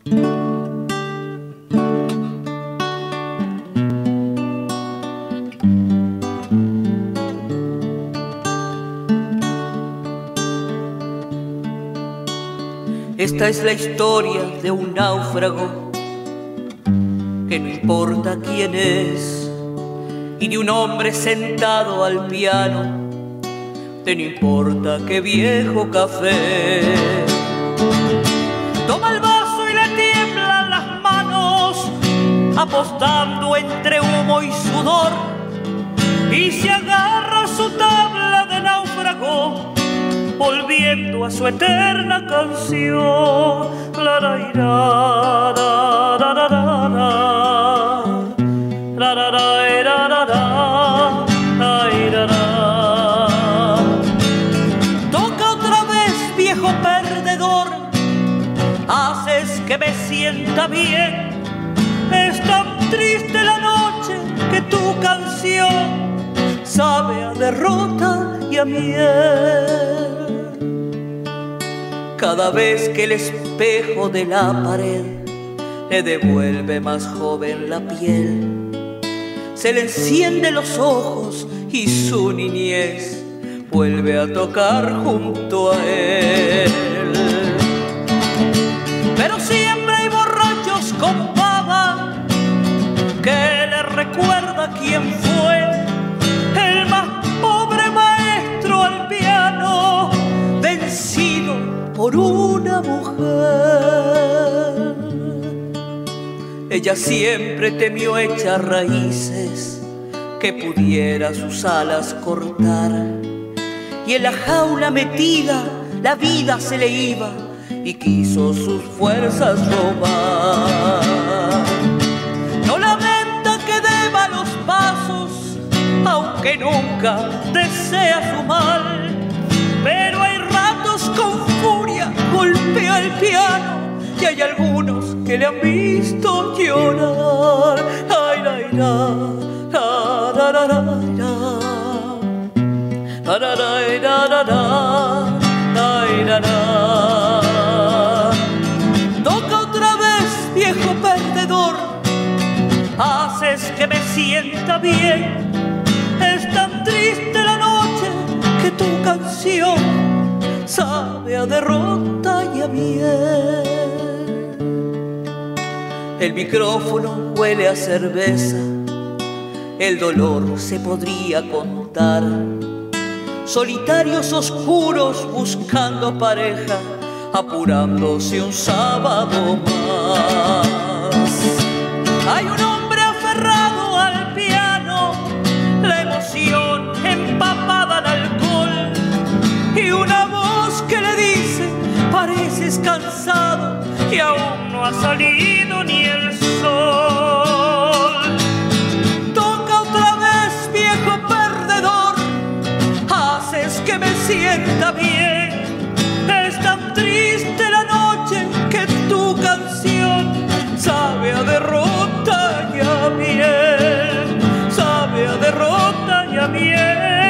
Esta es la historia de un náufrago que no importa quién es, y de un hombre sentado al piano de no importa qué viejo café. Toma el vaso y le tiemblan las manos, apostando entre humo y sudor, y se agarra a su tabla de náufrago, volviendo a su eterna canción. La la ira, la la la la la la la la. Toca otra vez, viejo perdedor, haces que me sienta bien. Es tan triste la noche que tu canción sabe a derrota y a miel. Cada vez que el espejo de la pared le devuelve más joven la piel, se le encienden los ojos y su niñez vuelve a tocar junto a él. Pero siempre hay borrachos con baba que le recuerda quién fue el más pobre maestro al piano, vencido por una mujer. Ella siempre temió echar raíces que pudiera sus alas cortar, y en la jaula metida la vida se le iba y quiso sus fuerzas robar. No lamenta que deba los pasos, aunque nunca desea su mal, pero hay ratos con furia golpea el piano y hay algunos que le han visto llorar. Ay, la, la, la, la, la, la, la, la, la, la, la. Toca otra vez, viejo perdedor, haces que me sienta bien. Es tan triste la noche que tu canción sabe a derrota y a miel. El micrófono huele a cerveza, el dolor se podría contar. Solitarios oscuros buscando pareja, apurándose un sábado más. Hay un hombre aferrado al piano, la emoción empapada en alcohol, y una voz que le dice: pareces cansado y aún no ha salido ni el sol. Toca otra vez, viejo perdedor, haces que me sienta bien. Es tan triste la noche que tu canción sabe a derrota y a miel, sabe a derrota y a miel.